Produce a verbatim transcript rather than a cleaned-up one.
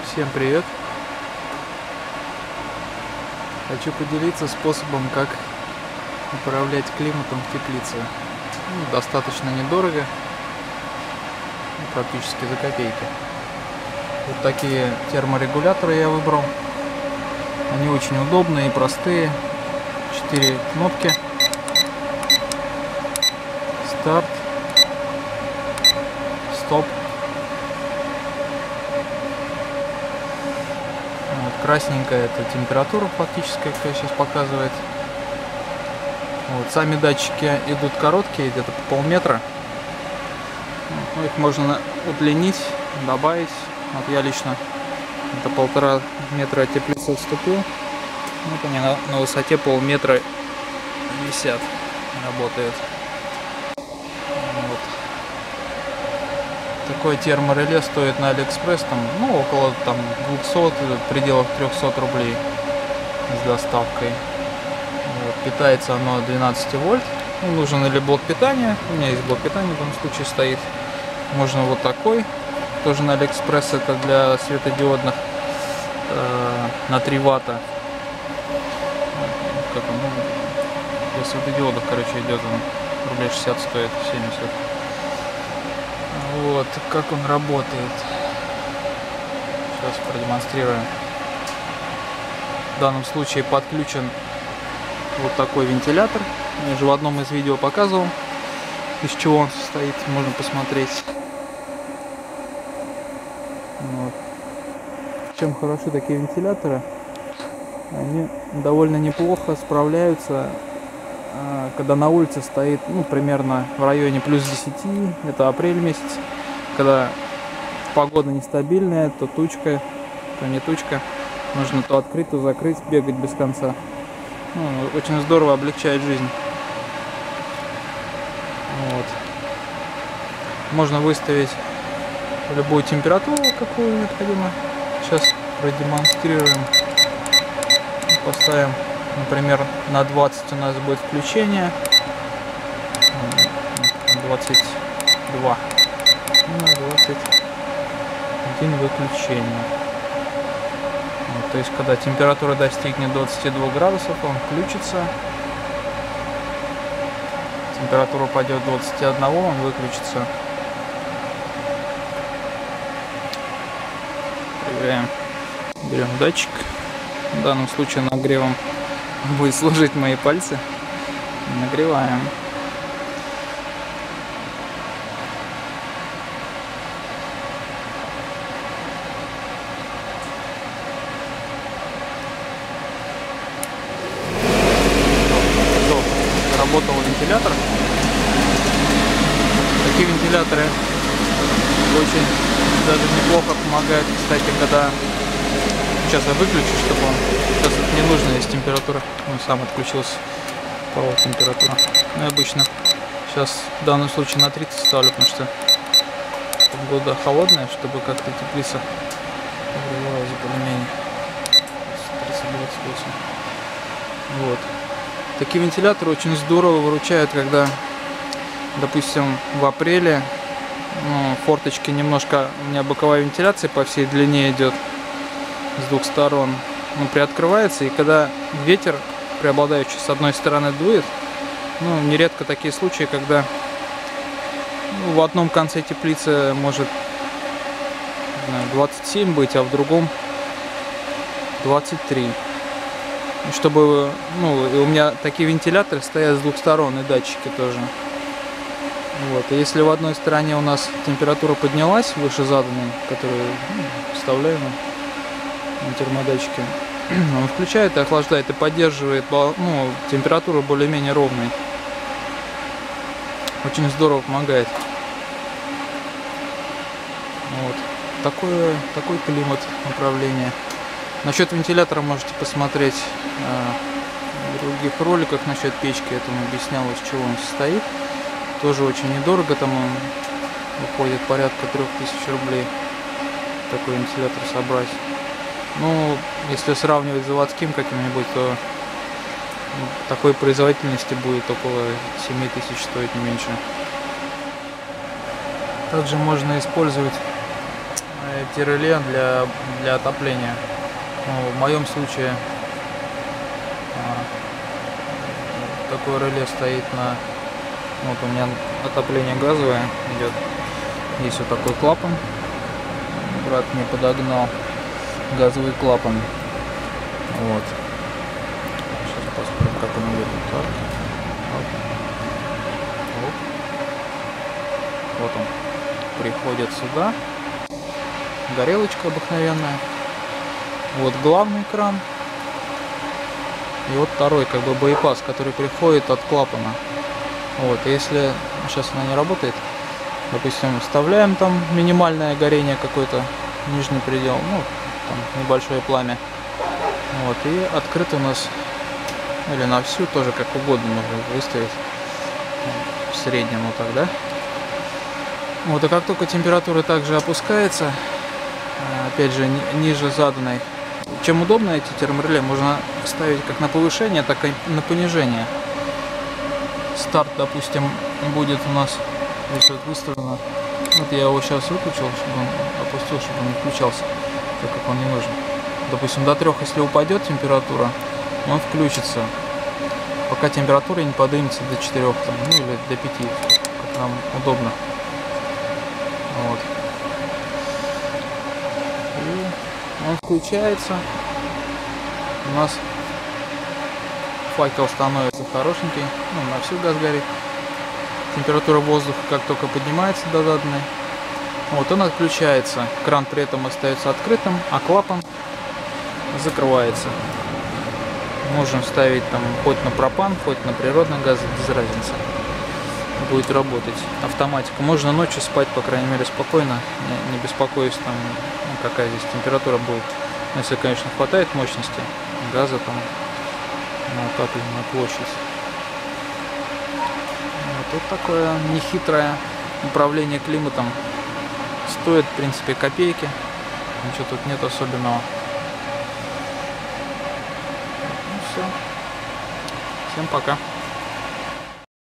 Всем привет! Хочу поделиться способом, как управлять климатом в теплице. Ну, достаточно недорого, практически за копейки. Вот такие терморегуляторы я выбрал. Они очень удобные и простые. Четыре кнопки. Старт. Стоп. Вот, красненькая это температура фактическая, какая сейчас показывает. Вот, сами датчики идут короткие, где-то по полметра. Ну, их можно удлинить, добавить. Вот я лично до полтора метра от теплицы отступил. Вот они на, на высоте полметра висят, работают. Вот. Такое термореле стоит на Алиэкспресс там, ну, около там двухсот, в пределах трёхсот рублей с доставкой. Вот. Питается оно двенадцать вольт. Ну, нужен или блок питания. У меня есть блок питания, в данном случае стоит. Можно вот такой. Тоже на Алиэкспресс, это для светодиодных э, на три ватта. Как он, ну, для светодиодов, короче, идет он рублей шестьдесят стоит, семьдесят. Вот, как он работает. Сейчас продемонстрирую. В данном случае подключен вот такой вентилятор. Я же в одном из видео показывал, из чего он состоит, можно посмотреть. Вот. Чем хороши такие вентиляторы? Они довольно неплохо справляются, когда на улице стоит, ну, примерно в районе плюс десяти, это апрель месяц, когда погода нестабильная, то тучка, то не тучка, нужно то открыть, то закрыть, бегать без конца. Ну, очень здорово облегчает жизнь. Вот. Можно выставить любую температуру, какую необходимо. Сейчас продемонстрируем. Поставим, например, на двадцать у нас будет включение, двадцать два, и на двадцать один выключение. Вот, то есть, когда температура достигнет двадцати двух градусов, он включится. Температура пойдет двадцать один, он выключится. Проверяем. Берем датчик. В данном случае нагревом будет служить мои пальцы. Нагреваем. Работал вентилятор. Такие вентиляторы очень даже неплохо помогают, кстати, когда сейчас я выключу, чтобы он... Сейчас это не нужно, есть температура. Он сам отключился. Пала температура. Ну, обычно сейчас в данном случае на тридцать ставлю, потому что погода холодная, чтобы как-то теплица нагревалась более-менее. тридцать двадцать восемь. Вот. Такие вентиляторы очень здорово выручают, когда, допустим, в апреле, ну, форточки немножко, у меня боковая вентиляция по всей длине идет с двух сторон, он приоткрывается, и когда ветер преобладающий с одной стороны дует, ну, нередко такие случаи, когда, ну, в одном конце теплицы может, не знаю, двадцать семь быть, а в другом двадцать три. Чтобы, ну, у меня такие вентиляторы стоят с двух сторон, и датчики тоже. Вот, и если в одной стороне у нас температура поднялась выше заданной, которую, ну, вставляем на термодатчике, он включает и охлаждает, и поддерживает, ну, температуру более-менее ровной. Очень здорово помогает. Вот. Такой, такой климат управления. Насчет вентилятора можете посмотреть э, в других роликах насчет печки. Я там объяснял, из чего он состоит. Тоже очень недорого, там он выходит порядка трёх тысяч рублей. Такой вентилятор собрать. Ну, если сравнивать с заводским каким-нибудь, то ну, такой производительности будет около семи тысяч стоить, не меньше. Также можно использовать антиреле для, для отопления. Ну, в моем случае а, такое реле стоит на... Вот у меня отопление газовое идет. Есть вот такой клапан. Брат мне подогнал газовый клапан. Вот. Сейчас посмотрим, как он выглядит. Так. Вот. Вот он. Приходит сюда. Горелочка обыкновенная. Вот главный кран. И вот второй, как бы, боепас, который приходит от клапана. Вот, если сейчас она не работает, допустим, вставляем там минимальное горение, какой-то нижний предел, ну, там небольшое пламя. Вот, и открыт у нас, или на всю, тоже как угодно можно выставить. В среднем вот так, да? Вот, и как только температура также опускается, опять же, ниже заданной, чем удобно эти термореле, можно ставить как на повышение, так и на понижение. Старт, допустим, будет у нас здесь вот выставлено. Вот я его сейчас выключил, чтобы он опустил, чтобы он не включался, так как он не нужен. Допустим, до трех, если упадет температура, он включится, пока температура не поднимется до четырёх, там, ну или до пяти, как нам удобно. Вот. И он включается. У нас факел становится хорошенький, ну, на всю газ горит. Температура воздуха как только поднимается до заданной, вот он отключается. Кран при этом остается открытым, а клапан закрывается. Можем ставить там хоть на пропан, хоть на природный газ, без разницы. Будет работать. Автоматика. Можно ночью спать, по крайней мере, спокойно, не, не беспокоюсь там, ну, какая здесь температура будет. Если, конечно, хватает мощности газа там на отопленную площадь. Вот, вот такое нехитрое управление климатом. Стоит, в принципе, копейки. Ничего тут нет особенного. Ну все. Всем пока.